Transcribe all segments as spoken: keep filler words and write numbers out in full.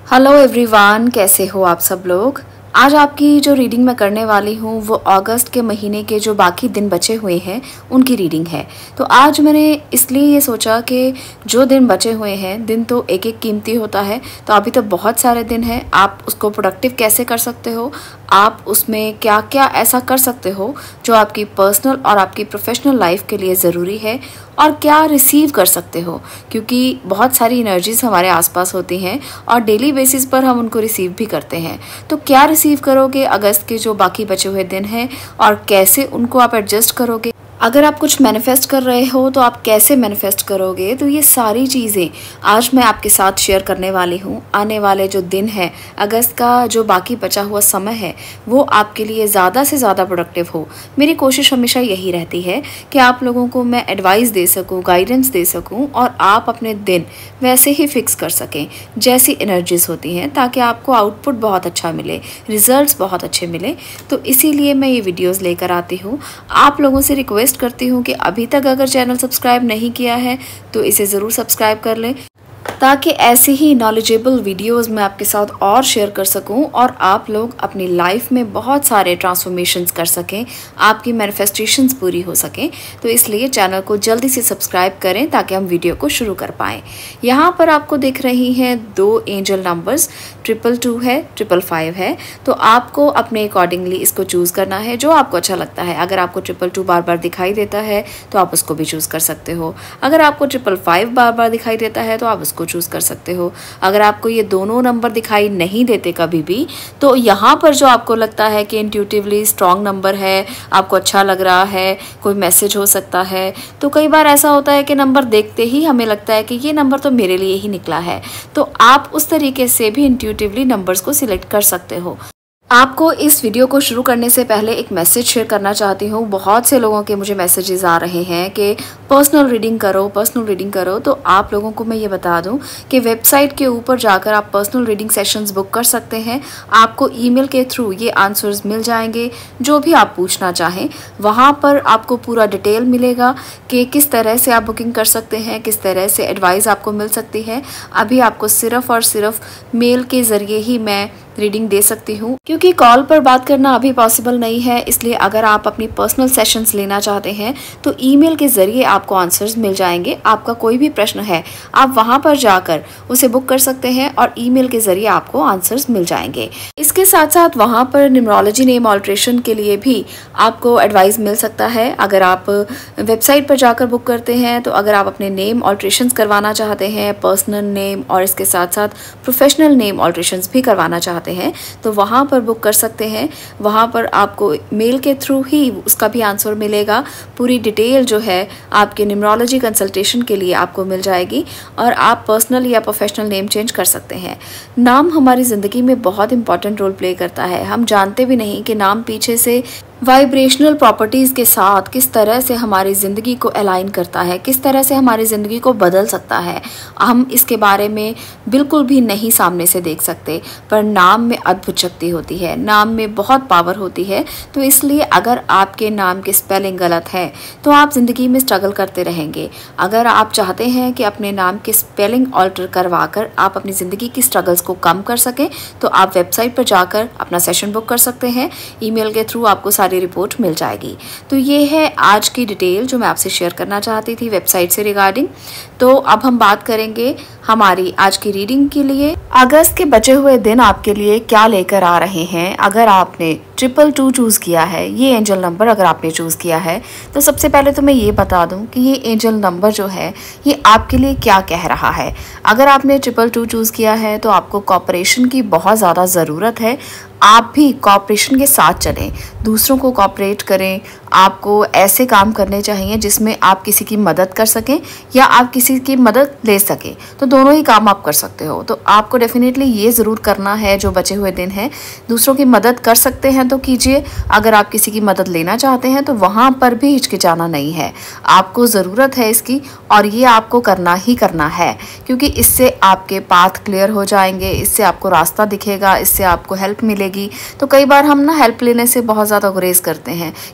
Hello everyone, कैसे हो आप सब लोग। आज आपकी जो रीडिंग मैं करने वाली हूँ वो अगस्त के महीने के जो बाकी दिन बचे हुए हैं उनकी रीडिंग है। तो आज मैंने इसलिए ये सोचा कि जो दिन बचे हुए हैं, दिन तो एक एक कीमती होता है, तो अभी तो बहुत सारे दिन हैं। आप उसको प्रोडक्टिव कैसे कर सकते हो, आप उसमें क्या क्या ऐसा कर सकते हो जो आपकी पर्सनल और आपकी प्रोफेशनल लाइफ के लिए ज़रूरी है, और क्या रिसीव कर सकते हो, क्योंकि बहुत सारी एनर्जीज हमारे आसपास होती हैं और डेली बेसिस पर हम उनको रिसीव भी करते हैं। तो क्या रिसीव करोगे अगस्त के जो बाकी बचे हुए दिन हैं, और कैसे उनको आप एडजस्ट करोगे। अगर आप कुछ मैनिफेस्ट कर रहे हो तो आप कैसे मैनिफेस्ट करोगे। तो ये सारी चीज़ें आज मैं आपके साथ शेयर करने वाली हूँ। आने वाले जो दिन है, अगस्त का जो बाकी बचा हुआ समय है, वो आपके लिए ज़्यादा से ज़्यादा प्रोडक्टिव हो। मेरी कोशिश हमेशा यही रहती है कि आप लोगों को मैं एडवाइस दे सकूँ, गाइडेंस दे सकूँ, और आप अपने दिन वैसे ही फिक्स कर सकें जैसी एनर्जीज होती हैं, ताकि आपको आउटपुट बहुत अच्छा मिले, रिजल्ट्स बहुत अच्छे मिले। तो इसीलिए मैं ये वीडियोज़ लेकर आती हूँ। आप लोगों से रिक्वेस्ट करती हूँ कि अभी तक अगर चैनल सब्सक्राइब नहीं किया है तो इसे ज़रूर सब्सक्राइब कर लें, ताकि ऐसे ही नॉलेजेबल वीडियोस मैं आपके साथ और शेयर कर सकूं और आप लोग अपनी लाइफ में बहुत सारे ट्रांसफॉर्मेशंस कर सकें, आपकी मैनिफेस्टेशंस पूरी हो सकें। तो इसलिए चैनल को जल्दी से सब्सक्राइब करें ताकि हम वीडियो को शुरू कर पाएँ। यहाँ पर आपको दिख रही हैं दो एंजल नंबर्स, ट्रिपल टू है, ट्रिपल फाइव है। तो आपको अपने अकॉर्डिंगली इसको चूज़ करना है जो आपको अच्छा लगता है। अगर आपको ट्रिपल टू बार बार दिखाई देता है तो आप उसको भी चूज़ कर सकते हो। अगर आपको ट्रिपल फाइव बार बार दिखाई देता है तो आप उसको चूज़ कर सकते हो। अगर आपको ये दोनों नंबर दिखाई नहीं देते कभी भी, तो यहाँ पर जो आपको लगता है कि इंट्यूटिवली स्ट्रॉन्ग नंबर है, आपको अच्छा लग रहा है, कोई मैसेज हो सकता है। तो कई बार ऐसा होता है कि नंबर देखते ही हमें लगता है कि ये नंबर तो मेरे लिए ही निकला है। तो आप उस तरीके से भी इंट्यूटिवली नंबर्स को सिलेक्ट कर सकते हो। आपको इस वीडियो को शुरू करने से पहले एक मैसेज शेयर करना चाहती हूँ। बहुत से लोगों के मुझे मैसेजेस आ रहे हैं कि पर्सनल रीडिंग करो, पर्सनल रीडिंग करो। तो आप लोगों को मैं ये बता दूँ कि वेबसाइट के ऊपर जाकर आप पर्सनल रीडिंग सेशंस बुक कर सकते हैं। आपको ईमेल के थ्रू ये आंसर्स मिल जाएंगे, जो भी आप पूछना चाहें। वहाँ पर आपको पूरा डिटेल मिलेगा कि किस तरह से आप बुकिंग कर सकते हैं, किस तरह से एडवाइस आपको मिल सकती है। अभी आपको सिर्फ़ और सिर्फ मेल के ज़रिए ही मैं रीडिंग दे सकती हूँ, क्योंकि कॉल पर बात करना अभी पॉसिबल नहीं है। इसलिए अगर आप अपनी पर्सनल सेशंस लेना चाहते हैं तो ईमेल के ज़रिए आपको आंसर्स मिल जाएंगे। आपका कोई भी प्रश्न है आप वहाँ पर जाकर उसे बुक कर सकते हैं और ईमेल के ज़रिए आपको आंसर्स मिल जाएंगे। इसके साथ साथ वहाँ पर न्यूमरोलॉजी नेम ऑल्ट्रेशन के लिए भी आपको एडवाइस मिल सकता है। अगर आप वेबसाइट पर जाकर बुक करते हैं तो अगर आप अपने नेम ऑल्ट्रेशन करवाना चाहते हैं, पर्सनल नेम और इसके साथ साथ प्रोफेशनल नेम ऑल्ट्रेशन भी करवाना चाहते हैं, तो वहाँ पर बुक कर सकते हैं। वहाँ पर आपको मेल के थ्रू ही उसका भी आंसर मिलेगा। पूरी डिटेल जो है आपके न्यूमरोलॉजी कंसल्टेशन के लिए आपको मिल जाएगी, और आप पर्सनल या प्रोफेशनल नेम चेंज कर सकते हैं। नाम हमारी ज़िंदगी में बहुत इंपॉर्टेंट रोल प्ले करता है। हम जानते भी नहीं कि नाम पीछे से वाइब्रेशनल प्रॉपर्टीज़ के साथ किस तरह से हमारी ज़िंदगी को अलाइन करता है, किस तरह से हमारी ज़िंदगी को बदल सकता है। हम इसके बारे में बिल्कुल भी नहीं सामने से देख सकते, पर नाम में अद्भुत शक्ति होती है, नाम में बहुत पावर होती है। तो इसलिए अगर आपके नाम की स्पेलिंग गलत है तो आप ज़िंदगी में स्ट्रगल करते रहेंगे। अगर आप चाहते हैं कि अपने नाम की स्पेलिंग ऑल्टर करवा कर आप अपनी ज़िंदगी की स्ट्रगल्स को कम कर सकें, तो आप वेबसाइट पर जाकर अपना सेशन बुक कर सकते हैं। ईमेल के थ्रू आपको सारी रिपोर्ट मिल जाएगी। तो ये है आज की डिटेल जो मैं आपसे शेयर करना चाहती थी वेबसाइट से रिगार्डिंग। तो अब हम बात करेंगे हमारी आज की रीडिंग के लिए अगस्त के बचे हुए दिन आपके लिए क्या लेकर आ रहे हैं। अगर आपने ट्रिपल टू चूज़ किया है, ये एंजल नंबर अगर आपने चूज़ किया है, तो सबसे पहले तो मैं ये बता दूं कि ये एंजल नंबर जो है ये आपके लिए क्या कह रहा है। अगर आपने ट्रिपल टू चूज़ किया है तो आपको कॉपरेशन की बहुत ज़्यादा ज़रूरत है। आप भी कॉपरेशन के साथ चलें, दूसरों को कॉपरेट करें। आपको ऐसे काम करने चाहिए जिसमें आप किसी की मदद कर सकें या आप किसी की मदद ले सकें। तो दोनों ही काम आप कर सकते हो। तो आपको डेफिनेटली ये ज़रूर करना है जो बचे हुए दिन हैं। दूसरों की मदद कर सकते हैं तो कीजिए। अगर आप किसी की मदद लेना चाहते हैं तो वहाँ पर भी हिचकिचाना नहीं है। आपको ज़रूरत है इसकी, और ये आपको करना ही करना है, क्योंकि इससे आपके पाथ क्लियर हो जाएंगे, इससे आपको रास्ता दिखेगा, इससे आपको हेल्प मिलेगी। तो कई बार हम ना हेल्प लेने से बहुत ज़्यादा गुरेज करते हैं कि हम क्यों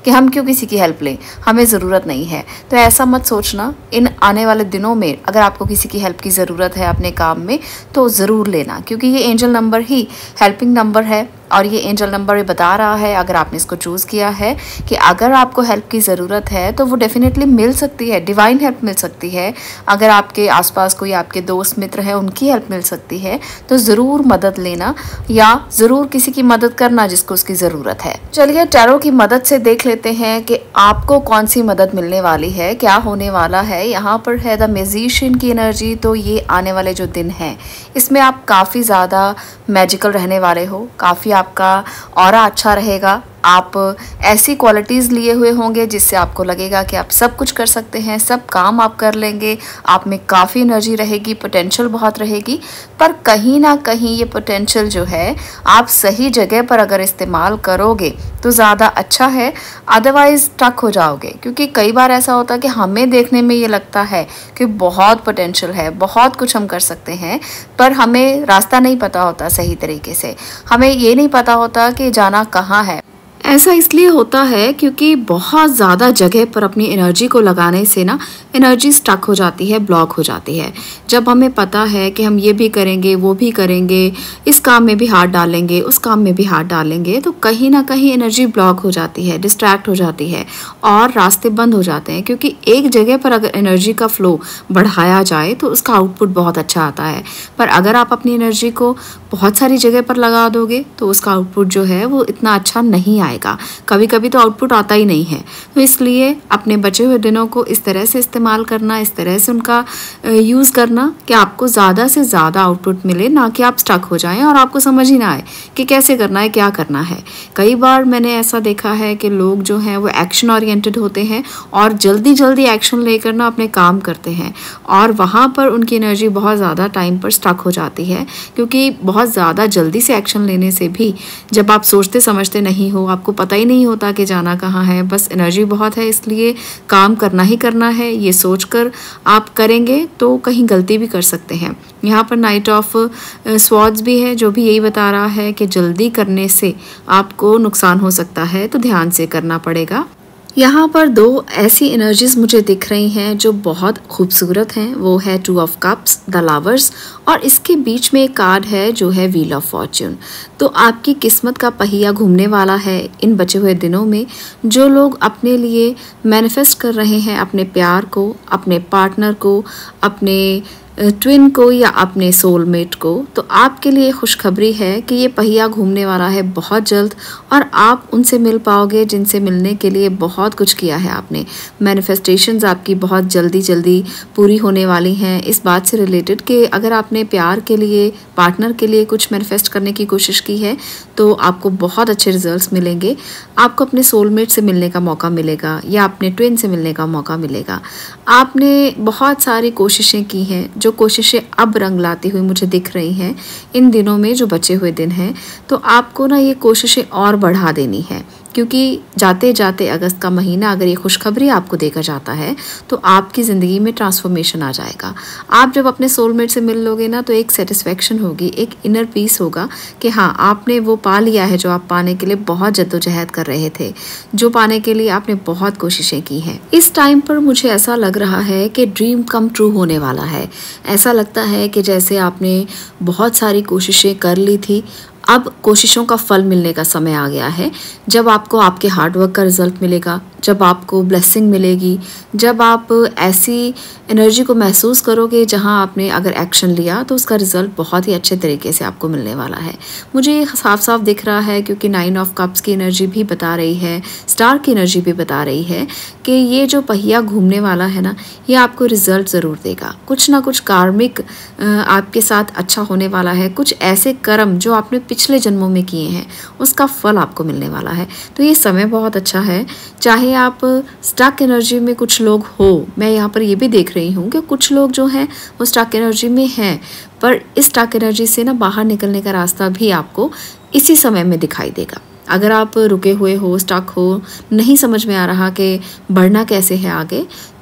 किसी की हेल्प लें, हमें ज़रूरत नहीं है। तो ऐसा मत सोचना। इन आने वाले दिनों में अगर आपको किसी की हेल्प की ज़रूरत है अपने काम में तो ज़रूर लेना, क्योंकि ये एंजल नंबर ही हेल्पिंग नंबर है। और ये एंजल नंबर ये बता रहा है, अगर आपने इसको चूज़ किया है, कि अगर आपको हेल्प की ज़रूरत है तो वो डेफिनेटली मिल सकती है, डिवाइन हेल्प मिल सकती है। अगर आपके आसपास कोई आपके दोस्त मित्र है, उनकी हेल्प मिल सकती है, तो ज़रूर मदद लेना या ज़रूर किसी की मदद करना जिसको उसकी ज़रूरत है। चलिए टैरो की मदद से देख लेते हैं कि आपको कौन सी मदद मिलने वाली है, क्या होने वाला है। यहाँ पर है द मैजिशियन की एनर्जी। तो ये आने वाले जो दिन हैं इसमें आप काफ़ी ज़्यादा मैजिकल रहने वाले हो, काफ़ी आपका ऑरा अच्छा रहेगा। आप ऐसी क्वालिटीज़ लिए हुए होंगे जिससे आपको लगेगा कि आप सब कुछ कर सकते हैं, सब काम आप कर लेंगे। आप में काफ़ी एनर्जी रहेगी, पोटेंशियल बहुत रहेगी। पर कहीं ना कहीं ये पोटेंशियल जो है आप सही जगह पर अगर इस्तेमाल करोगे तो ज़्यादा अच्छा है, अदरवाइज़ स्टक हो जाओगे। क्योंकि कई बार ऐसा होता है कि हमें देखने में ये लगता है कि बहुत पोटेंशियल है, बहुत कुछ हम कर सकते हैं, पर हमें रास्ता नहीं पता होता सही तरीके से। हमें ये नहीं पता होता कि जाना कहाँ है। ऐसा इसलिए होता है क्योंकि बहुत ज़्यादा जगह पर अपनी एनर्जी को लगाने से ना एनर्जी स्टक हो जाती है, ब्लॉक हो जाती है। जब हमें पता है कि हम ये भी करेंगे, वो भी करेंगे, इस काम में भी हाथ डालेंगे, उस काम में भी हाथ डालेंगे, तो कहीं ना कहीं एनर्जी ब्लॉक हो जाती है, डिस्ट्रैक्ट हो जाती है और रास्ते बंद हो जाते हैं। क्योंकि एक जगह पर अगर एनर्जी का फ्लो बढ़ाया जाए तो उसका आउटपुट बहुत अच्छा आता है। पर अगर आप अपनी एनर्जी को बहुत सारी जगह पर लगा दोगे तो उसका आउटपुट जो है वो इतना अच्छा नहीं आएगा। कभी कभी तो आउटपुट आता ही नहीं है। तो इसलिए अपने बचे हुए दिनों को इस तरह से इस्तेमाल करना, इस तरह से उनका यूज़ करना कि आपको ज़्यादा से ज़्यादा आउटपुट मिले, ना कि आप स्टक हो जाएं और आपको समझ ही ना आए कि कैसे करना है, क्या करना है। कई बार मैंने ऐसा देखा है कि लोग जो हैं वो एक्शन ओरिएंटेड होते हैं और जल्दी जल्दी एक्शन लेकर ना अपने काम करते हैं और वहाँ पर उनकी एनर्जी बहुत ज़्यादा टाइम पर स्टक हो जाती है। क्योंकि बहुत ज़्यादा जल्दी से एक्शन लेने से भी जब आप सोचते समझते नहीं हो, आपको पता ही नहीं होता कि जाना कहाँ है, बस एनर्जी बहुत है इसलिए काम करना ही करना है, ये सोचकर आप करेंगे तो कहीं गलती भी कर सकते हैं। यहाँ पर नाइट ऑफ स्वॉर्ड्स भी है जो भी यही बता रहा है कि जल्दी करने से आपको नुकसान हो सकता है, तो ध्यान से करना पड़ेगा। यहाँ पर दो ऐसी एनर्जीज मुझे दिख रही हैं जो बहुत खूबसूरत हैं। वो है two of cups, the lovers, और इसके बीच में एक कार्ड है जो है व्हील ऑफ फॉर्च्यून। तो आपकी किस्मत का पहिया घूमने वाला है इन बचे हुए दिनों में। जो लोग अपने लिए मैनिफेस्ट कर रहे हैं अपने प्यार को, अपने पार्टनर को, अपने ट्विन को या अपने सोलमेट को, तो आपके लिए खुशखबरी है कि ये पहिया घूमने वाला है बहुत जल्द और आप उनसे मिल पाओगे जिनसे मिलने के लिए बहुत कुछ किया है आपने। मैनिफेस्टेशंस आपकी बहुत जल्दी जल्दी पूरी होने वाली हैं इस बात से रिलेटेड कि अगर आपने प्यार के लिए, पार्टनर के लिए कुछ मैनिफेस्ट करने की कोशिश की है तो आपको बहुत अच्छे रिजल्ट्स मिलेंगे। आपको अपने सोलमेट से मिलने का मौका मिलेगा या अपने ट्विन से मिलने का मौका मिलेगा। आपने बहुत सारी कोशिशें की हैं, जो कोशिशें अब रंग लाती हुई मुझे दिख रही हैं इन दिनों में जो बचे हुए दिन हैं। तो आपको ना ये कोशिशें और बढ़ा देनी है, क्योंकि जाते जाते अगस्त का महीना अगर ये खुशखबरी आपको देखा जाता है तो आपकी ज़िंदगी में ट्रांसफॉर्मेशन आ जाएगा। आप जब अपने सोलमेट से मिल लोगे ना तो एक सेटिस्फेक्शन होगी, एक इनर पीस होगा कि हाँ आपने वो पा लिया है जो आप पाने के लिए बहुत जद्दोजहद कर रहे थे, जो पाने के लिए आपने बहुत कोशिशें की हैं। इस टाइम पर मुझे ऐसा लग रहा है कि ड्रीम कम ट्रू होने वाला है। ऐसा लगता है कि जैसे आपने बहुत सारी कोशिशें कर ली थी, अब कोशिशों का फल मिलने का समय आ गया है। जब आपको आपके हार्डवर्क का रिजल्ट मिलेगा, जब आपको ब्लेसिंग मिलेगी, जब आप ऐसी एनर्जी को महसूस करोगे जहां आपने अगर एक्शन लिया तो उसका रिजल्ट बहुत ही अच्छे तरीके से आपको मिलने वाला है। मुझे ये साफ साफ दिख रहा है क्योंकि नाइन ऑफ कप्स की एनर्जी भी बता रही है, स्टार की एनर्जी भी बता रही है कि ये जो पहिया घूमने वाला है ना, ये आपको रिजल्ट ज़रूर देगा। कुछ ना कुछ कार्मिक आपके साथ अच्छा होने वाला है। कुछ ऐसे कर्म जो आपने पिछले जन्मों में किए हैं उसका फल आपको मिलने वाला है। तो ये समय बहुत अच्छा है। चाहे आप स्टक एनर्जी में कुछ लोग हो, मैं यहाँ पर ये भी देख रही हूँ कि कुछ लोग जो हैं वो स्टक एनर्जी में हैं, पर इस स्टक एनर्जी से ना बाहर निकलने का रास्ता भी आपको इसी समय में दिखाई देगा। अगर आप रुके हुए हो, स्टक हो, नहीं समझ में आ रहा कि बढ़ना कैसे है आगे,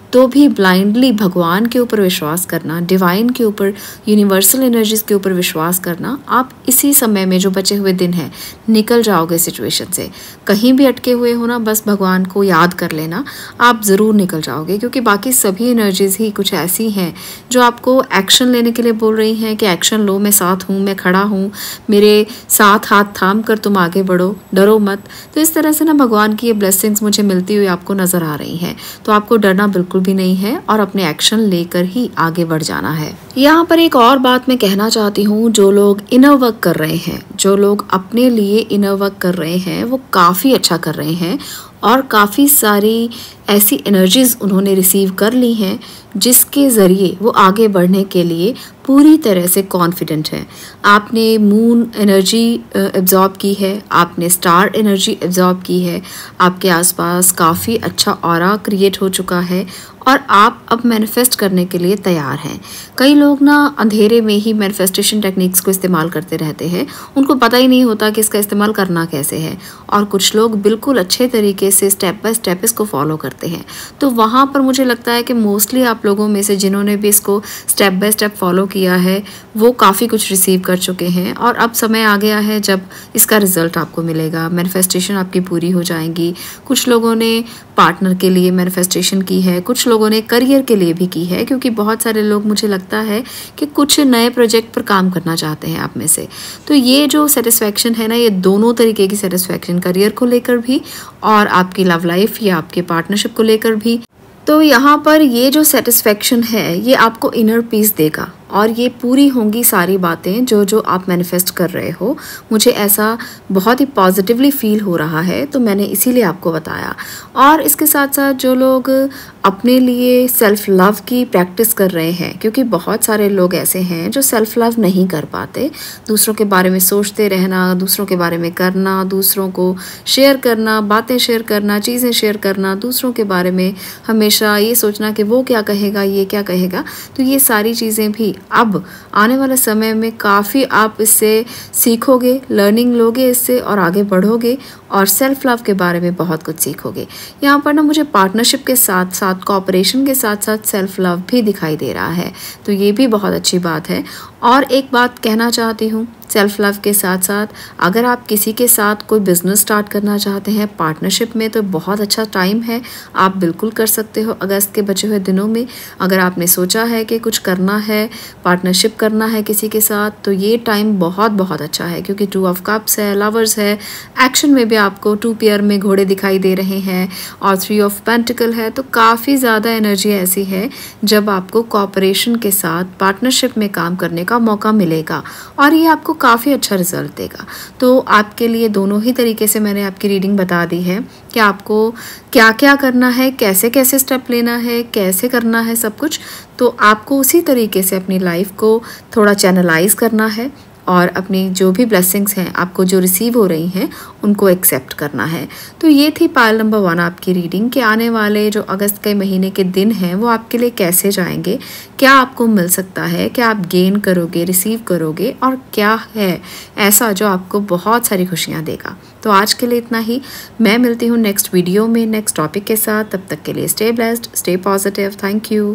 तो भी ब्लाइंडली भगवान के ऊपर विश्वास करना, डिवाइन के ऊपर, यूनिवर्सल एनर्जीज के ऊपर विश्वास करना, आप इसी समय में जो बचे हुए दिन हैं निकल जाओगे सिचुएशन से। कहीं भी अटके हुए हो ना, बस भगवान को याद कर लेना, आप ज़रूर निकल जाओगे। क्योंकि बाकी सभी एनर्जीज ही कुछ ऐसी हैं जो आपको एक्शन लेने के लिए बोल रही हैं कि एक्शन लो, मैं साथ हूँ, मैं खड़ा हूँ, मेरे साथ हाथ थाम कर तुम आगे बढ़ो, डरो मत। तो इस तरह से ना भगवान की ये ब्लेसिंग्स मुझे मिलती हुई आपको नज़र आ रही हैं। तो आपको डरना बिल्कुल भी नहीं है और अपने एक्शन लेकर ही आगे बढ़ जाना है। यहाँ पर एक और बात मैं कहना चाहती हूँ, जो लोग इनर वर्क कर रहे हैं, जो लोग अपने लिए इनर वर्क कर रहे हैं, वो काफ़ी अच्छा कर रहे हैं और काफ़ी सारी ऐसी एनर्जीज़ उन्होंने रिसीव कर ली हैं जिसके ज़रिए वो आगे बढ़ने के लिए पूरी तरह से कॉन्फिडेंट है। आपने मून एनर्जी एब्जॉर्ब की है, आपने स्टार एनर्जी एब्जॉर्ब की है, आपके आसपास काफ़ी अच्छा ऑरा क्रिएट हो चुका है और आप अब मैनिफेस्ट करने के लिए तैयार हैं। कई लोग ना अंधेरे में ही मैनिफेस्टेशन टेक्निक्स को इस्तेमाल करते रहते हैं, उनको पता ही नहीं होता कि इसका इस्तेमाल करना कैसे है, और कुछ लोग बिल्कुल अच्छे तरीके से स्टेप बाय स्टेप इसको फॉलो करते हैं। तो वहाँ पर मुझे लगता है कि मोस्टली आप लोगों में से जिन्होंने भी इसको स्टेप बाय स्टेप फॉलो किया है वो काफ़ी कुछ रिसीव कर चुके हैं और अब समय आ गया है जब इसका रिजल्ट आपको मिलेगा, मैनिफेस्टेशन आपकी पूरी हो जाएंगी। कुछ लोगों ने पार्टनर के लिए मैनिफेस्टेशन की है, कुछ लोगों ने करियर के लिए भी की है, क्योंकि बहुत सारे लोग मुझे लगता है कि कुछ नए प्रोजेक्ट पर काम करना चाहते हैं आप में से। तो ये जो सेटिस्फैक्शन है ना, ये दोनों तरीके की सेटिस्फैक्शन, करियर को लेकर भी और आपकी लव लाइफ या आपके पार्टनरशिप को लेकर भी। तो यहाँ पर ये जो सेटिस्फैक्शन है ये आपको इनर पीस देगा और ये पूरी होंगी सारी बातें जो जो आप मैनिफेस्ट कर रहे हो। मुझे ऐसा बहुत ही पॉजिटिवली फील हो रहा है, तो मैंने इसीलिए आपको बताया। और इसके साथ साथ जो लोग अपने लिए सेल्फ लव की प्रैक्टिस कर रहे हैं, क्योंकि बहुत सारे लोग ऐसे हैं जो सेल्फ लव नहीं कर पाते, दूसरों के बारे में सोचते रहना, दूसरों के बारे में करना, दूसरों को शेयर करना, बातें शेयर करना, चीज़ें शेयर करना, दूसरों के बारे में हमेशा ये सोचना कि वो क्या कहेगा, ये क्या कहेगा। तो ये सारी चीज़ें भी अब आने वाले समय में काफ़ी आप इससे सीखोगे, लर्निंग लोगे इससे और आगे बढ़ोगे और सेल्फ लव के बारे में बहुत कुछ सीखोगे। यहाँ पर ना मुझे पार्टनरशिप के साथ साथ कोऑपरेशन के साथ साथ सेल्फ लव भी दिखाई दे रहा है, तो ये भी बहुत अच्छी बात है। और एक बात कहना चाहती हूँ, सेल्फ लव के साथ साथ अगर आप किसी के साथ कोई बिज़नेस स्टार्ट करना चाहते हैं पार्टनरशिप में, तो बहुत अच्छा टाइम है, आप बिल्कुल कर सकते हो अगस्त के बचे हुए दिनों में। अगर आपने सोचा है कि कुछ करना है, पार्टनरशिप करना है किसी के साथ, तो ये टाइम बहुत बहुत अच्छा है, क्योंकि टू ऑफ कप्स है, लवर्स है, एक्शन में भी आपको टू पेयर में घोड़े दिखाई दे रहे हैं और थ्री ऑफ पेंटिकल है। तो काफ़ी ज़्यादा एनर्जी ऐसी है जब आपको कोऑपरेशन के साथ पार्टनरशिप में काम करने का मौका मिलेगा और ये आपको काफ़ी अच्छा रिजल्ट देगा। तो आपके लिए दोनों ही तरीके से मैंने आपकी रीडिंग बता दी है कि आपको क्या क्या करना है, कैसे कैसे स्टेप लेना है, कैसे करना है सब कुछ। तो आपको उसी तरीके से अपनी लाइफ को थोड़ा चैनलाइज करना है और अपनी जो भी ब्लेसिंग्स हैं आपको जो रिसीव हो रही हैं उनको एक्सेप्ट करना है। तो ये थी पायल नंबर वन आपकी रीडिंग कि आने वाले जो अगस्त के महीने के दिन हैं वो आपके लिए कैसे जाएंगे, क्या आपको मिल सकता है, क्या आप गेन करोगे, रिसीव करोगे और क्या है ऐसा जो आपको बहुत सारी खुशियाँ देगा। तो आज के लिए इतना ही, मैं मिलती हूँ नेक्स्ट वीडियो में नेक्स्ट टॉपिक के साथ। तब तक के लिए stay blessed, stay positive, thank you.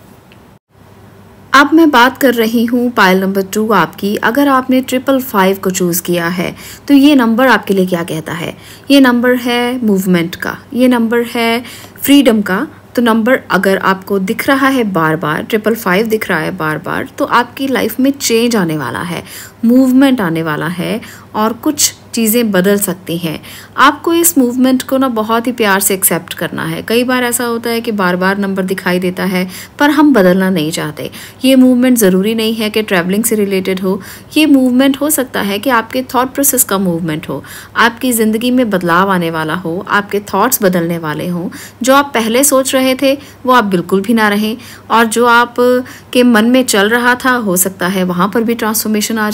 अब मैं बात कर रही हूँ पायल नंबर टू आपकी। अगर आपने ट्रिपल फाइव को चूज़ किया है तो ये नंबर आपके लिए क्या कहता है। ये नंबर है मूवमेंट का, ये नंबर है फ्रीडम का। तो नंबर अगर आपको दिख रहा है बार बार, ट्रिपल फाइव दिख रहा है बार बार, तो आपकी लाइफ में चेंज आने वाला है, मूवमेंट आने वाला है और कुछ चीज़ें बदल सकती हैं। आपको इस मूवमेंट को ना बहुत ही प्यार से एक्सेप्ट करना है। कई बार ऐसा होता है कि बार बार नंबर दिखाई देता है पर हम बदलना नहीं चाहते। ये मूवमेंट ज़रूरी नहीं है कि ट्रैवलिंग से रिलेटेड हो, ये मूवमेंट हो सकता है कि आपके थॉट प्रोसेस का मूवमेंट हो, आपकी ज़िंदगी में बदलाव आने वाला हो, आपके थॉट्स बदलने वाले हों। जो आप पहले सोच रहे थे वो आप बिल्कुल भी ना रहें और जो आप के मन में चल रहा था हो सकता है वहाँ पर भी ट्रांसफॉर्मेशन आ जाए।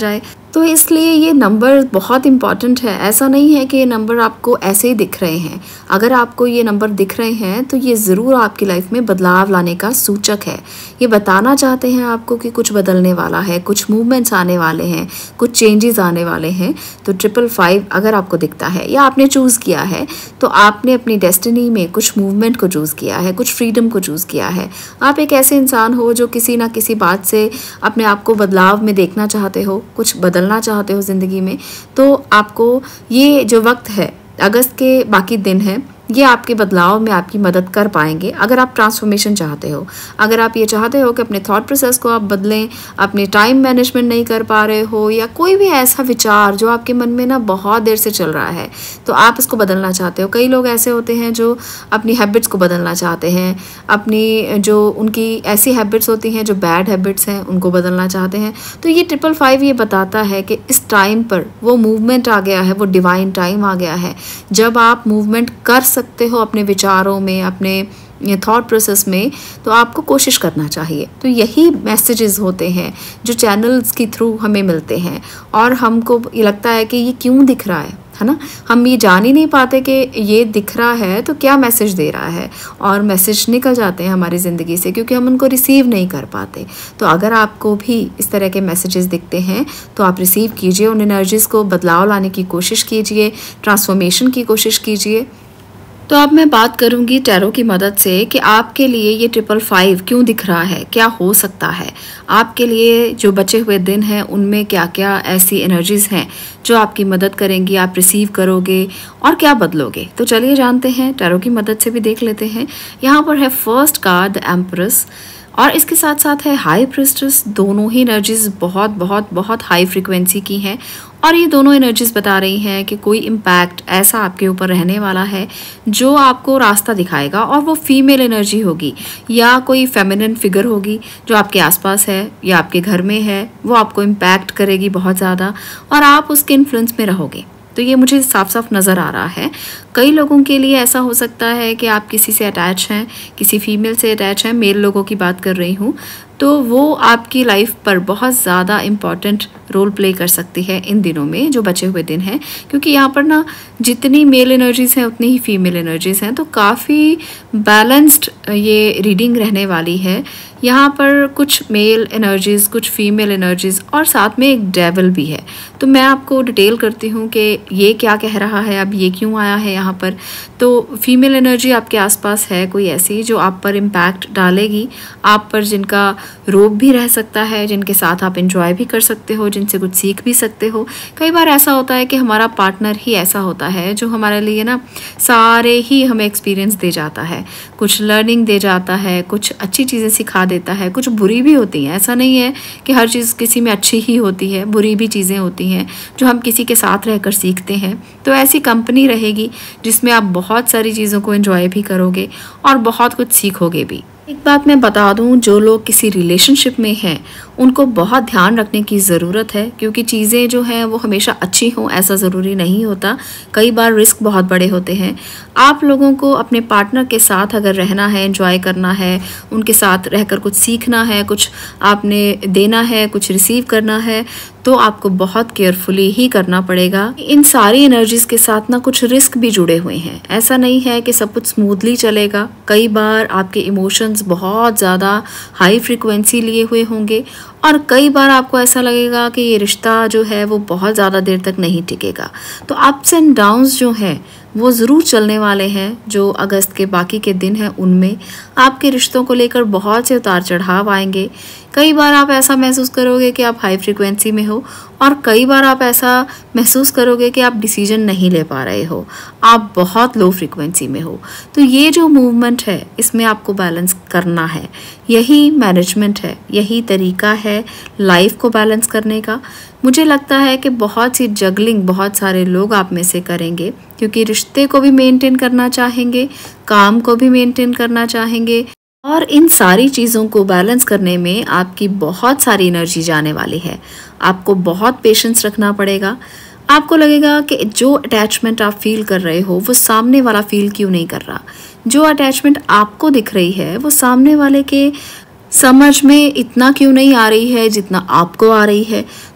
तो इसलिए ये नंबर बहुत इम्पॉर्टेंट है। ऐसा नहीं है कि ये नंबर आपको ऐसे ही दिख रहे हैं। अगर आपको ये नंबर दिख रहे हैं तो ये ज़रूर आपकी लाइफ में बदलाव लाने का सूचक है। ये बताना चाहते हैं आपको कि कुछ बदलने वाला है, कुछ मूवमेंट्स आने वाले हैं, कुछ चेंजेस आने वाले हैं। तो ट्रिपल फाइव अगर आपको दिखता है या आपने चूज़ किया है तो आपने अपनी डेस्टिनी में कुछ मूवमेंट को चूज़ किया है, कुछ फ्रीडम को चूज़ किया है। आप एक ऐसे इंसान हो जो किसी ना किसी बात से अपने आप को बदलाव में देखना चाहते हो, कुछ बदलना चाहते हो ज़िंदगी में। तो आपको ये जो वक्त है, अगस्त के बाकी दिन हैं, ये आपके बदलाव में आपकी मदद कर पाएंगे। अगर आप ट्रांसफॉर्मेशन चाहते हो, अगर आप ये चाहते हो कि अपने थॉट प्रोसेस को आप बदलें, अपने टाइम मैनेजमेंट नहीं कर पा रहे हो, या कोई भी ऐसा विचार जो आपके मन में ना बहुत देर से चल रहा है तो आप इसको बदलना चाहते हो। कई लोग ऐसे होते हैं जो अपनी हैबिट्स को बदलना चाहते हैं, अपनी जो उनकी ऐसी हैबिट्स होती हैं जो बैड हैबिट्स हैं उनको बदलना चाहते हैं। तो ये ट्रिपल फाइव ये बताता है कि इस टाइम पर वो मूवमेंट आ गया है, वो डिवाइन टाइम आ गया है जब आप मूवमेंट कर सकते हो अपने विचारों में, अपने थॉट प्रोसेस में। तो आपको कोशिश करना चाहिए। तो यही मैसेजेस होते हैं जो चैनल्स के थ्रू हमें मिलते हैं और हमको ये लगता है कि ये क्यों दिख रहा है है ना। हम ये जान ही नहीं पाते कि ये दिख रहा है तो क्या मैसेज दे रहा है, और मैसेज निकल जाते हैं हमारी ज़िंदगी से क्योंकि हम उनको रिसीव नहीं कर पाते। तो अगर आपको भी इस तरह के मैसेजेस दिखते हैं तो आप रिसीव कीजिए, उन एनर्जीज़ को बदलाव लाने की कोशिश कीजिए, ट्रांसफॉर्मेशन की कोशिश कीजिए। तो अब मैं बात करूंगी टैरो की मदद से कि आपके लिए ये ट्रिपल फाइव क्यों दिख रहा है, क्या हो सकता है आपके लिए। जो बचे हुए दिन हैं उनमें क्या क्या ऐसी एनर्जीज़ हैं जो आपकी मदद करेंगी, आप रिसीव करोगे और क्या बदलोगे। तो चलिए जानते हैं, टैरो की मदद से भी देख लेते हैं। यहाँ पर है फर्स्ट कार्ड द एम्प्रेस और इसके साथ साथ है हाई प्रिस्टेस। दोनों ही एनर्जीज़ बहुत बहुत बहुत हाई फ्रीक्वेंसी की हैं और ये दोनों एनर्जीज़ बता रही हैं कि कोई इम्पैक्ट ऐसा आपके ऊपर रहने वाला है जो आपको रास्ता दिखाएगा, और वो फीमेल एनर्जी होगी या कोई फेमिनिन फिगर होगी जो आपके आसपास है या आपके घर में है। वो आपको इम्पैक्ट करेगी बहुत ज़्यादा और आप उसके इन्फ्लुएंस में रहोगे। तो ये मुझे साफ साफ नज़र आ रहा है। कई लोगों के लिए ऐसा हो सकता है कि आप किसी से अटैच हैं, किसी फीमेल से अटैच हैं, मेल लोगों की बात कर रही हूँ, तो वो आपकी लाइफ पर बहुत ज़्यादा इम्पॉर्टेंट रोल प्ले कर सकती है इन दिनों में जो बचे हुए दिन हैं, क्योंकि यहाँ पर ना जितनी मेल एनर्जीज़ हैं उतनी ही फीमेल एनर्जीज़ हैं। तो काफ़ी बैलेंस्ड ये रीडिंग रहने वाली है। यहाँ पर कुछ मेल एनर्जीज़, कुछ फीमेल एनर्जीज़ और साथ में एक डेविल भी है। तो मैं आपको डिटेल करती हूँ कि ये क्या कह रहा है, अब ये क्यों आया है यहाँ पर। तो फीमेल एनर्जी आपके आसपास है कोई ऐसी जो आप पर इम्पैक्ट डालेगी, आप पर जिनका रोब भी रह सकता है, जिनके साथ आप एंजॉय भी कर सकते हो, जिनसे कुछ सीख भी सकते हो। कई बार ऐसा होता है कि हमारा पार्टनर ही ऐसा होता है जो हमारे लिए ना सारे ही हमें एक्सपीरियंस दे जाता है, कुछ लर्निंग दे जाता है, कुछ अच्छी चीज़ें सिखा देता है, कुछ बुरी भी होती हैं। ऐसा नहीं है कि हर चीज़ किसी में अच्छी ही होती है, बुरी भी चीज़ें होती हैं जो हम किसी के साथ रहकर सीखते हैं। तो ऐसी कंपनी रहेगी जिसमें आप बहुत सारी चीज़ों को एंजॉय भी करोगे और बहुत कुछ सीखोगे भी। एक बात मैं बता दूं, जो लोग किसी रिलेशनशिप में हैं उनको बहुत ध्यान रखने की ज़रूरत है, क्योंकि चीज़ें जो हैं वो हमेशा अच्छी हों ऐसा ज़रूरी नहीं होता। कई बार रिस्क बहुत बड़े होते हैं। आप लोगों को अपने पार्टनर के साथ अगर रहना है, एंजॉय करना है, उनके साथ रहकर कुछ सीखना है, कुछ आपने देना है, कुछ रिसीव करना है, तो आपको बहुत केयरफुली ही करना पड़ेगा। इन सारी एनर्जीज़ के साथ ना कुछ रिस्क भी जुड़े हुए हैं। ऐसा नहीं है कि सब कुछ स्मूथली चलेगा। कई बार आपके इमोशंस बहुत ज़्यादा हाई फ्रीक्वेंसी लिए हुए होंगे और कई बार आपको ऐसा लगेगा कि ये रिश्ता जो है वो बहुत ज़्यादा देर तक नहीं टिकेगा। तो अप्स एंड डाउन्स जो हैं वो ज़रूर चलने वाले हैं। जो अगस्त के बाकी के दिन हैं उनमें आपके रिश्तों को लेकर बहुत से उतार चढ़ाव आएंगे। कई बार आप ऐसा महसूस करोगे कि आप हाई फ्रीक्वेंसी में हो और कई बार आप ऐसा महसूस करोगे कि आप डिसीजन नहीं ले पा रहे हो, आप बहुत लो फ्रीक्वेंसी में हो। तो ये जो मूवमेंट है इसमें आपको बैलेंस करना है। यही मैनेजमेंट है, यही तरीका है लाइफ को बैलेंस करने का। मुझे लगता है कि बहुत सी जगलिंग बहुत सारे लोग आप में से करेंगे, क्योंकि रिश्ते को भी मेंटेन करना चाहेंगे, काम को भी मेंटेन करना चाहेंगे और इन सारी चीज़ों को बैलेंस करने में आपकी बहुत सारी एनर्जी जाने वाली है। आपको बहुत पेशेंस रखना पड़ेगा। आपको लगेगा कि जो अटैचमेंट आप फील कर रहे हो वो सामने वाला फील क्यों नहीं कर रहा। जो अटैचमेंट आपको दिख रही है वो सामने वाले के समझ में इतना क्यों नहीं आ रही है जितना आपको आ रही है।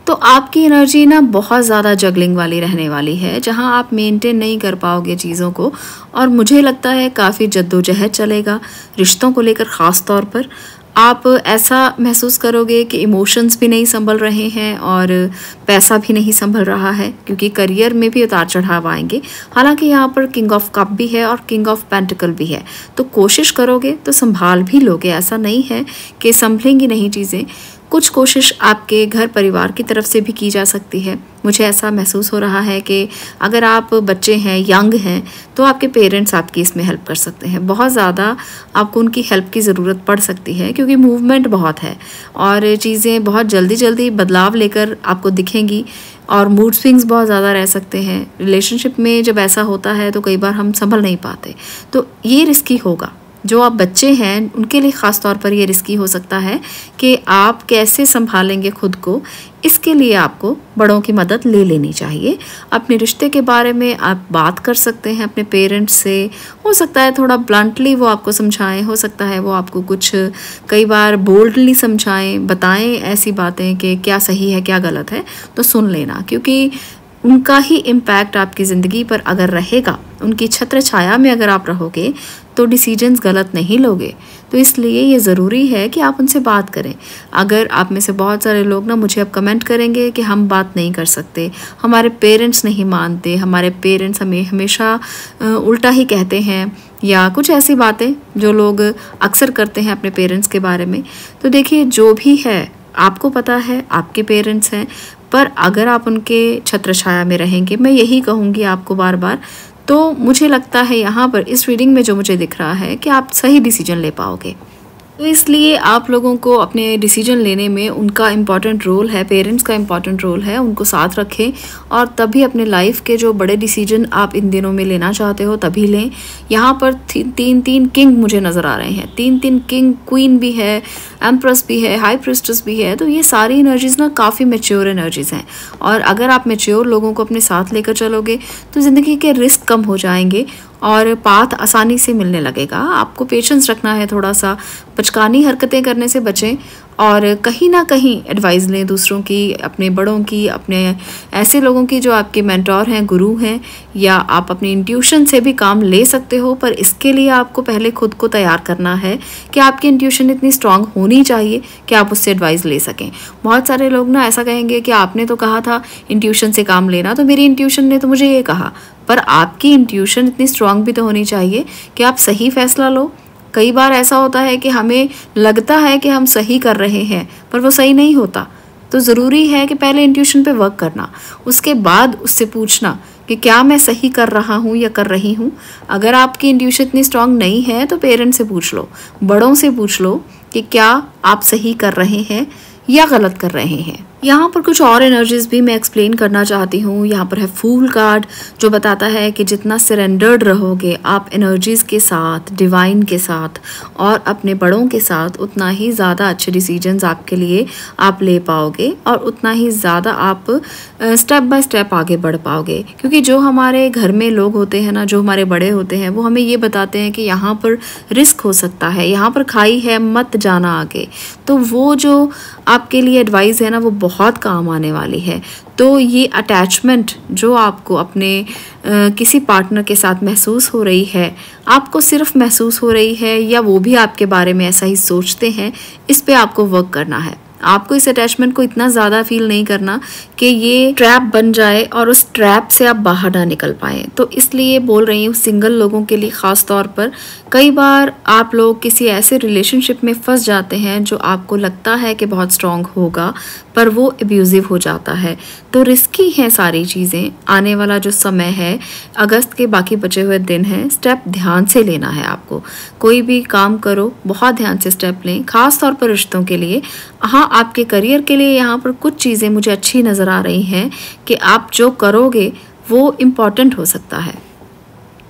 तो आपकी एनर्जी ना बहुत ज़्यादा जगलिंग वाली रहने वाली है, जहां आप मेंटेन नहीं कर पाओगे चीज़ों को। और मुझे लगता है काफ़ी जद्दोजहद चलेगा रिश्तों को लेकर। ख़ास तौर पर आप ऐसा महसूस करोगे कि इमोशंस भी नहीं संभल रहे हैं और पैसा भी नहीं संभल रहा है, क्योंकि करियर में भी उतार चढ़ाव आएंगे। हालांकि यहाँ पर किंग ऑफ कप भी है और किंग ऑफ पेंटिकल भी है, तो कोशिश करोगे तो संभाल भी लोगे। ऐसा नहीं है कि संभलेंगी नहीं चीज़ें। कुछ कोशिश आपके घर परिवार की तरफ से भी की जा सकती है। मुझे ऐसा महसूस हो रहा है कि अगर आप बच्चे हैं, यंग हैं, तो आपके पेरेंट्स आपकी इसमें हेल्प कर सकते हैं। बहुत ज़्यादा आपको उनकी हेल्प की ज़रूरत पड़ सकती है, क्योंकि मूवमेंट बहुत है और चीज़ें बहुत जल्दी जल्दी बदलाव लेकर आपको दिखेंगी और मूड स्विंग्स बहुत ज़्यादा रह सकते हैं। रिलेशनशिप में जब ऐसा होता है तो कई बार हम संभल नहीं पाते, तो ये रिस्की होगा। जो आप बच्चे हैं उनके लिए ख़ास तौर पर ये रिस्की हो सकता है कि आप कैसे संभालेंगे खुद को। इसके लिए आपको बड़ों की मदद ले लेनी चाहिए। अपने रिश्ते के बारे में आप बात कर सकते हैं अपने पेरेंट्स से। हो सकता है थोड़ा ब्लंटली वो आपको समझाएं, हो सकता है वो आपको कुछ कई बार बोल्डली समझाएं, बताएं ऐसी बातें कि क्या सही है क्या गलत है, तो सुन लेना, क्योंकि उनका ही इम्पैक्ट आपकी ज़िंदगी पर अगर रहेगा, उनकी छत्र छाया में अगर आप रहोगे तो डिसीजंस गलत नहीं लोगे। तो इसलिए ये ज़रूरी है कि आप उनसे बात करें। अगर आप में से बहुत सारे लोग ना मुझे अब कमेंट करेंगे कि हम बात नहीं कर सकते, हमारे पेरेंट्स नहीं मानते, हमारे पेरेंट्स हमें हमेशा उल्टा ही कहते हैं, या कुछ ऐसी बातें जो लोग अक्सर करते हैं अपने पेरेंट्स के बारे में। तो देखिए, जो भी है आपको पता है, आपके पेरेंट्स हैं, पर अगर आप उनके छत्र छाया में रहेंगे, मैं यही कहूँगी आपको बार बार, तो मुझे लगता है यहाँ पर इस रीडिंग में जो मुझे दिख रहा है कि आप सही डिसीजन ले पाओगे। तो इसलिए आप लोगों को अपने डिसीजन लेने में उनका इम्पॉर्टेंट रोल है, पेरेंट्स का इम्पॉर्टेंट रोल है। उनको साथ रखें और तभी अपने लाइफ के जो बड़े डिसीजन आप इन दिनों में लेना चाहते हो तभी लें। यहाँ पर तीन तीन किंग मुझे नज़र आ रहे हैं, तीन तीन किंग, क्वीन भी है, एम्प्रेस भी है, हाई प्रिस्टेस भी है। तो ये सारी एनर्जीज़ ना काफ़ी मैच्योर एनर्जीज़ हैं, और अगर आप मैच्योर लोगों को अपने साथ लेकर चलोगे तो ज़िंदगी के रिस्क कम हो जाएंगे और पाथ आसानी से मिलने लगेगा। आपको पेशेंस रखना है, थोड़ा सा बचकानी हरकतें करने से बचें और कहीं ना कहीं एडवाइस लें दूसरों की, अपने बड़ों की, अपने ऐसे लोगों की जो आपके मेंटोर हैं, गुरु हैं, या आप अपनी इंट्यूशन से भी काम ले सकते हो। पर इसके लिए आपको पहले खुद को तैयार करना है कि आपकी इंट्यूशन इतनी स्ट्रांग होनी चाहिए कि आप उससे एडवाइस ले सकें। बहुत सारे लोग ना ऐसा कहेंगे कि आपने तो कहा था इंट्यूशन से काम लेना, तो मेरी इंट्यूशन ने तो मुझे ये कहा। पर आपकी इंट्यूशन इतनी स्ट्रांग भी तो होनी चाहिए कि आप सही फैसला लो। कई बार ऐसा होता है कि हमें लगता है कि हम सही कर रहे हैं, पर वो सही नहीं होता। तो ज़रूरी है कि पहले इंट्यूशन पे वर्क करना, उसके बाद उससे पूछना कि क्या मैं सही कर रहा हूँ या कर रही हूँ। अगर आपकी इंट्यूशन इतनी स्ट्रांग नहीं है तो पेरेंट्स से पूछ लो, बड़ों से पूछ लो कि क्या आप सही कर रहे हैं या गलत कर रहे हैं। यहाँ पर कुछ और एनर्जीज भी मैं एक्सप्लेन करना चाहती हूँ। यहाँ पर है फूल कार्ड, जो बताता है कि जितना सरेंडर्ड रहोगे आप एनर्जीज के साथ, डिवाइन के साथ और अपने बड़ों के साथ, उतना ही ज़्यादा अच्छे डिसीजंस आपके लिए आप ले पाओगे और उतना ही ज़्यादा आप स्टेप बाय स्टेप आगे बढ़ पाओगे। क्योंकि जो हमारे घर में लोग होते हैं ना, जो हमारे बड़े होते हैं, वो हमें ये बताते हैं कि यहाँ पर रिस्क हो सकता है, यहाँ पर खाई है, मत जाना आगे। तो वो जो आपके लिए एडवाइस है ना, वो बहुत काम आने वाली है। तो ये अटैचमेंट जो आपको अपने आ, किसी पार्टनर के साथ महसूस हो रही है, आपको सिर्फ महसूस हो रही है या वो भी आपके बारे में ऐसा ही सोचते हैं, इस पे आपको वर्क करना है। आपको इस अटैचमेंट को इतना ज़्यादा फील नहीं करना कि ये ट्रैप बन जाए और उस ट्रैप से आप बाहर ना निकल पाए। तो इसलिए बोल रही हूँ सिंगल लोगों के लिए ख़ास तौर पर। कई बार आप लोग किसी ऐसे रिलेशनशिप में फंस जाते हैं जो आपको लगता है कि बहुत स्ट्रॉन्ग होगा, पर वो एब्यूजिव हो जाता है। तो रिस्की हैं सारी चीज़ें। आने वाला जो समय है, अगस्त के बाकी बचे हुए दिन हैं, स्टेप ध्यान से लेना है आपको। कोई भी काम करो बहुत ध्यान से स्टेप लें, ख़ास तौर पर रिश्तों के लिए। हाँ, आपके करियर के लिए यहाँ पर कुछ चीज़ें मुझे अच्छी नज़र आ रही हैं कि आप जो करोगे वो इम्पॉर्टेंट हो सकता है।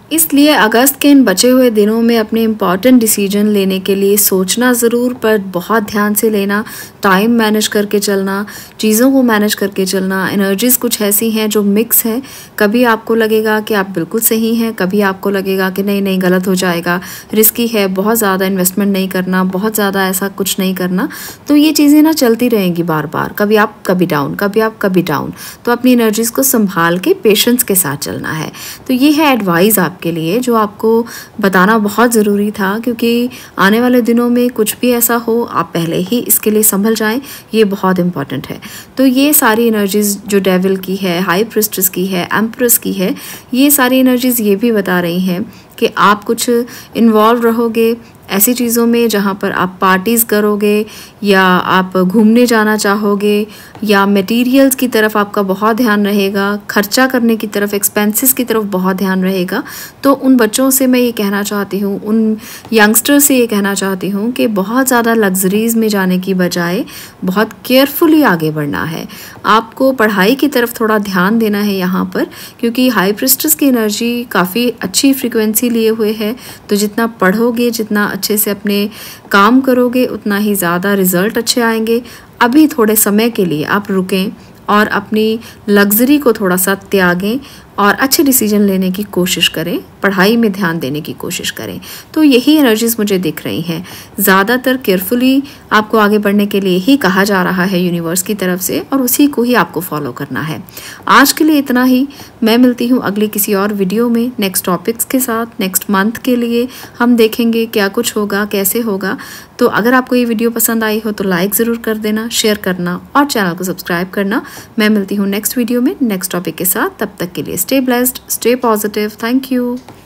इसलिए अगस्त के इन बचे हुए दिनों में अपने इम्पॉर्टेंट डिसीजन लेने के लिए सोचना ज़रूर, पर बहुत ध्यान से लेना, टाइम मैनेज करके चलना, चीज़ों को मैनेज करके चलना। एनर्जीज़ कुछ ऐसी हैं जो मिक्स हैं, कभी आपको लगेगा कि आप बिल्कुल सही हैं, कभी आपको लगेगा कि नहीं नहीं गलत हो जाएगा, रिस्की है, बहुत ज़्यादा इन्वेस्टमेंट नहीं करना, बहुत ज़्यादा ऐसा कुछ नहीं करना। तो ये चीज़ें ना चलती रहेंगी बार बार, कभी आप कभी डाउन, कभी आप कभी डाउन। तो अपनी एनर्जीज़ को संभाल के पेशेंस के साथ चलना है। तो ये है एडवाइस आपके लिए जो आपको बताना बहुत ज़रूरी था, क्योंकि आने वाले दिनों में कुछ भी ऐसा हो आप पहले ही इसके लिए संभल जाएं, ये बहुत इंपॉर्टेंट है। तो ये सारी एनर्जीज़ जो डेविल की है, हाई प्रिस्टेस की है, एम्प्रेस की है, ये सारी एनर्जीज़ ये भी बता रही हैं कि आप कुछ इन्वॉल्व रहोगे ऐसी चीज़ों में जहाँ पर आप पार्टीज़ करोगे, या आप घूमने जाना चाहोगे, या मटेरियल्स की तरफ आपका बहुत ध्यान रहेगा, खर्चा करने की तरफ, एक्सपेंसेस की तरफ बहुत ध्यान रहेगा। तो उन बच्चों से मैं ये कहना चाहती हूँ, उन यंगस्टर्स से ये कहना चाहती हूँ कि बहुत ज़्यादा लग्जरीज़ में जाने की बजाय बहुत केयरफुली आगे बढ़ना है। आपको पढ़ाई की तरफ थोड़ा ध्यान देना है यहाँ पर, क्योंकि हाई प्रिस्टेस की एनर्जी काफ़ी अच्छी फ्रीक्वेंसी लिए हुए है। तो जितना पढ़ोगे, जितना अच्छे से अपने काम करोगे, उतना ही ज़्यादा रिज़ल्ट अच्छे आएंगे। अभी थोड़े समय के लिए आप रुकें और अपनी लग्जरी को थोड़ा सा त्यागें और अच्छे डिसीजन लेने की कोशिश करें, पढ़ाई में ध्यान देने की कोशिश करें। तो यही एनर्जीज़ मुझे दिख रही हैं। ज़्यादातर केयरफुली आपको आगे बढ़ने के लिए ही कहा जा रहा है यूनिवर्स की तरफ से, और उसी को ही आपको फॉलो करना है। आज के लिए इतना ही। मैं मिलती हूँ अगली किसी और वीडियो में नेक्स्ट टॉपिक्स के साथ। नेक्स्ट मंथ के लिए हम देखेंगे क्या कुछ होगा, कैसे होगा। तो अगर आपको ये वीडियो पसंद आई हो तो लाइक ज़रूर कर देना, शेयर करना और चैनल को सब्सक्राइब करना। मैं मिलती हूँ नेक्स्ट वीडियो में नेक्स्ट टॉपिक के साथ। तब तक के लिए stay blessed, stay positive. Thank you.